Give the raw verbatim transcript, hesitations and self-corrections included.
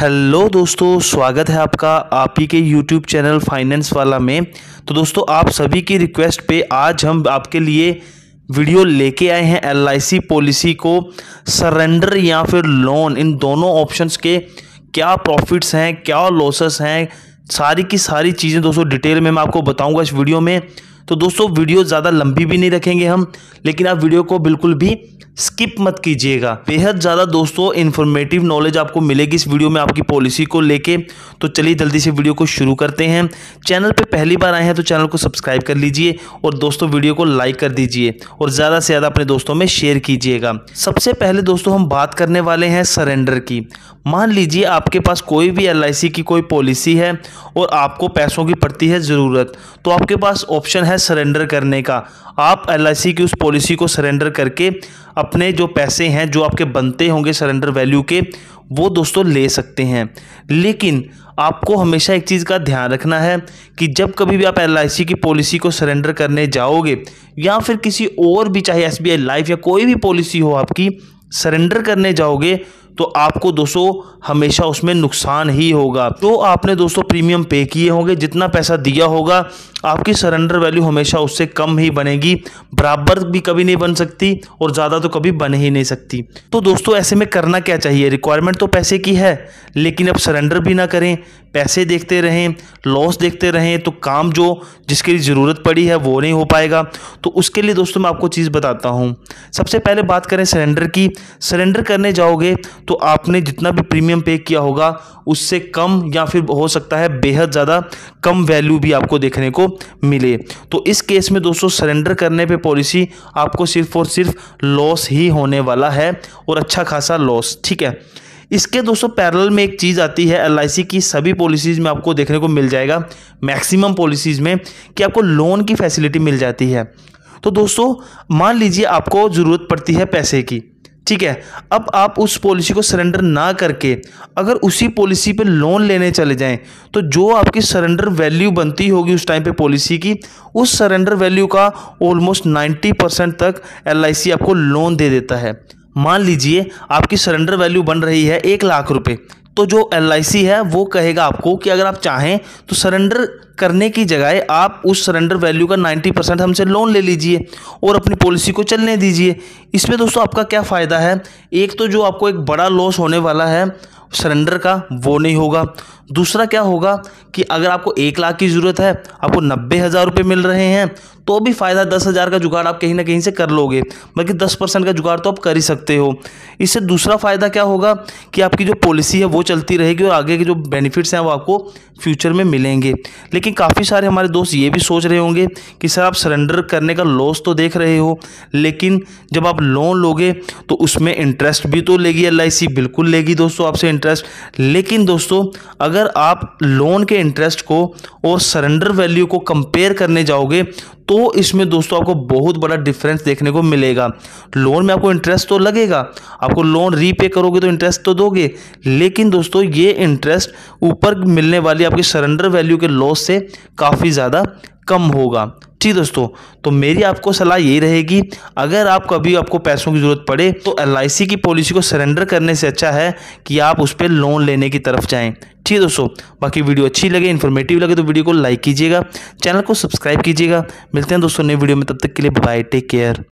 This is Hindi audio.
हेलो दोस्तों, स्वागत है आपका आप ही के यूट्यूब चैनल फाइनेंस वाला में। तो दोस्तों, आप सभी की रिक्वेस्ट पे आज हम आपके लिए वीडियो लेके आए हैं एल आई सी पॉलिसी को सरेंडर या फिर लोन, इन दोनों ऑप्शंस के क्या प्रॉफिट्स हैं, क्या लॉसेस हैं, सारी की सारी चीज़ें दोस्तों डिटेल में मैं आपको बताऊंगा इस वीडियो में। तो दोस्तों, वीडियो ज़्यादा लंबी भी नहीं रखेंगे हम, लेकिन आप वीडियो को बिल्कुल भी स्किप मत कीजिएगा। बेहद ज़्यादा दोस्तों इन्फॉर्मेटिव नॉलेज आपको मिलेगी इस वीडियो में आपकी पॉलिसी को लेके। तो चलिए जल्दी से वीडियो को शुरू करते हैं। चैनल पे पहली बार आए हैं तो चैनल को सब्सक्राइब कर लीजिए और दोस्तों वीडियो को लाइक कर दीजिए और ज़्यादा से ज़्यादा अपने दोस्तों में शेयर कीजिएगा। सबसे पहले दोस्तों हम बात करने वाले हैं सरेंडर की। मान लीजिए आपके पास कोई भी एल आई सी की कोई पॉलिसी है और आपको पैसों की पड़ती है ज़रूरत, तो आपके पास ऑप्शन है सरेंडर करने का। आप एल आई सी की उस पॉलिसी को सरेंडर करके अपने जो पैसे हैं जो आपके बनते होंगे सरेंडर वैल्यू के, वो दोस्तों ले सकते हैं। लेकिन आपको हमेशा एक चीज़ का ध्यान रखना है कि जब कभी भी आप एल आई सी की पॉलिसी को सरेंडर करने जाओगे या फिर किसी और भी, चाहे एस बी आई लाइफ या कोई भी पॉलिसी हो आपकी, सरेंडर करने जाओगे तो आपको दोस्तों हमेशा उसमें नुकसान ही होगा। तो आपने दोस्तों प्रीमियम पे किए होंगे, जितना पैसा दिया होगा आपकी सरेंडर वैल्यू हमेशा उससे कम ही बनेगी, बराबर भी कभी नहीं बन सकती और ज़्यादा तो कभी बन ही नहीं सकती। तो दोस्तों ऐसे में करना क्या चाहिए? रिक्वायरमेंट तो पैसे की है, लेकिन अब सरेंडर भी ना करें, पैसे देखते रहें, लॉस देखते रहें, तो काम जो जिसकी ज़रूरत पड़ी है वो नहीं हो पाएगा। तो उसके लिए दोस्तों मैं आपको चीज़ बताता हूँ। सबसे पहले बात करें सरेंडर की। सरेंडर करने जाओगे तो आपने जितना भी प्रीमियम पे किया होगा उससे कम या फिर हो सकता है बेहद ज़्यादा कम वैल्यू भी आपको देखने को मिले। तो इस केस में दोस्तों सरेंडर करने पे पॉलिसी आपको सिर्फ और सिर्फ लॉस ही होने वाला है और अच्छा खासा लॉस, ठीक है। इसके दोस्तों पैरेलल में एक चीज़ आती है एल आई सी की सभी पॉलिसीज़ में आपको देखने को मिल जाएगा, मैक्सिमम पॉलिसीज़ में, कि आपको लोन की फैसिलिटी मिल जाती है। तो दोस्तों मान लीजिए आपको ज़रूरत पड़ती है पैसे की, ठीक है। अब आप उस पॉलिसी को सरेंडर ना करके अगर उसी पॉलिसी पे लोन लेने चले जाएं तो जो आपकी सरेंडर वैल्यू बनती होगी उस टाइम पे पॉलिसी की, उस सरेंडर वैल्यू का ऑलमोस्ट नाइन्टी परसेंट तक एल आई सी आपको लोन दे देता है। मान लीजिए आपकी सरेंडर वैल्यू बन रही है एक लाख रुपए, तो जो एल आई सी है वो कहेगा आपको कि अगर आप चाहें तो सरेंडर करने की जगह आप उस सरेंडर वैल्यू का नब्बे परसेंट हमसे लोन ले लीजिए और अपनी पॉलिसी को चलने दीजिए। इसमें दोस्तों आपका क्या फ़ायदा है? एक तो जो आपको एक बड़ा लॉस होने वाला है सरेंडर का वो नहीं होगा। दूसरा क्या होगा कि अगर आपको एक लाख की ज़रूरत है, आपको नब्बे हज़ार रुपये मिल रहे हैं, तो भी फ़ायदा दस हज़ार का जुगाड़ आप कहीं ना कहीं से कर लोगे, बल्कि दस परसेंट का जुगाड़ तो आप कर ही सकते हो। इससे दूसरा फ़ायदा क्या होगा कि आपकी जो पॉलिसी है वो चलती रहेगी और आगे के जो बेनिफिट्स हैं वो आपको फ्यूचर में मिलेंगे। लेकिन काफ़ी सारे हमारे दोस्त ये भी सोच रहे होंगे कि सर आप सरेंडर करने का लॉस तो देख रहे हो, लेकिन जब आप लोन लोगे तो उसमें इंटरेस्ट भी तो लेगी एल आई सी, बिल्कुल लेगी दोस्तों आपसे इंटरेस्ट। लेकिन दोस्तों अगर आप लोन के इंटरेस्ट को और सरेंडर वैल्यू को कंपेयर करने जाओगे तो इसमें दोस्तों आपको बहुत बड़ा डिफरेंस देखने को मिलेगा। लोन में आपको इंटरेस्ट तो लगेगा, आपको लोन रीपे करोगे तो इंटरेस्ट तो दोगे, लेकिन दोस्तों ये इंटरेस्ट ऊपर मिलने वाली आपकी सरेंडर वैल्यू के लॉस से काफ़ी ज़्यादा कम होगा। ठीक दोस्तों, तो मेरी आपको सलाह यही रहेगी, अगर आप कभी आपको पैसों की ज़रूरत पड़े तो एल आई सी की पॉलिसी को सरेंडर करने से अच्छा है कि आप उस पर लोन लेने की तरफ जाएं। ठीक दोस्तों, बाकी वीडियो अच्छी लगे, इन्फॉर्मेटिव लगे तो वीडियो को लाइक कीजिएगा, चैनल को सब्सक्राइब कीजिएगा। मिलते हैं दोस्तों नई वीडियो में, तब तक के लिए बाय, टेक केयर।